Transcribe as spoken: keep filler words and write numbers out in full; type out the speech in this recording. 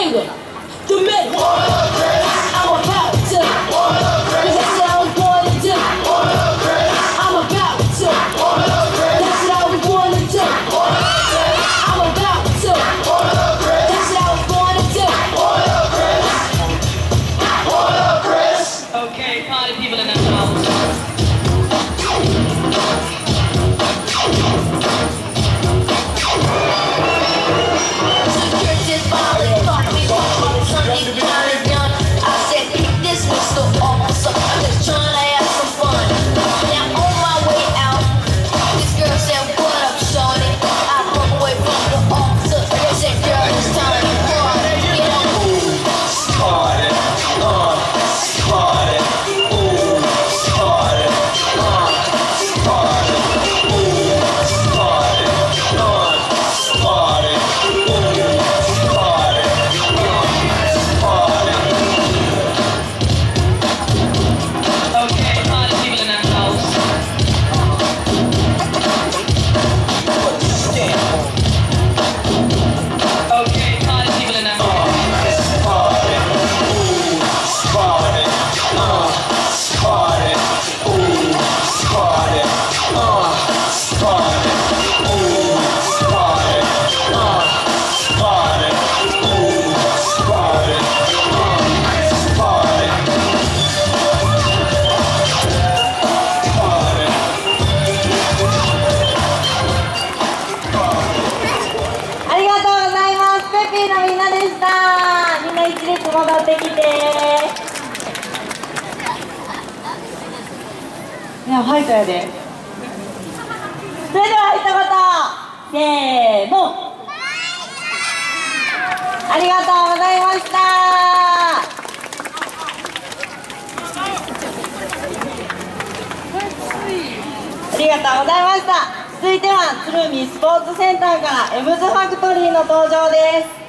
finger, the middle. I'm about to, cause that's what I was born to do. I'm about to, that's what I was born to do. I'm about to, that's what I was born to do. Okay, party people in the house. 戻ってきて。ではファイトやで。それでは一言せーの。ありがとうございました。ありがとうございました。続いては鶴見スポーツセンターからエムズファクトリーの登場です。